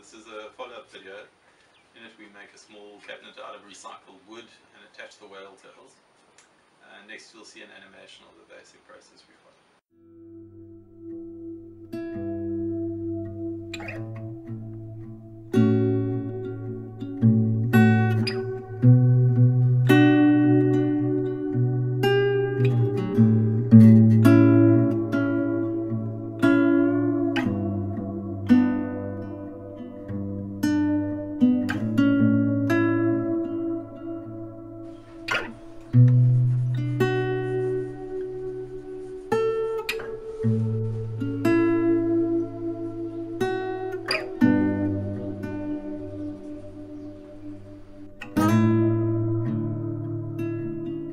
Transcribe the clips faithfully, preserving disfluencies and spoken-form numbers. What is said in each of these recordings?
this is a follow-up video. In it we make a small cabinet out of recycled wood and attach the whale tails. Uh, next you'll see an animation of the basic process we follow.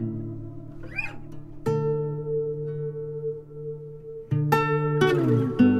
Thank you.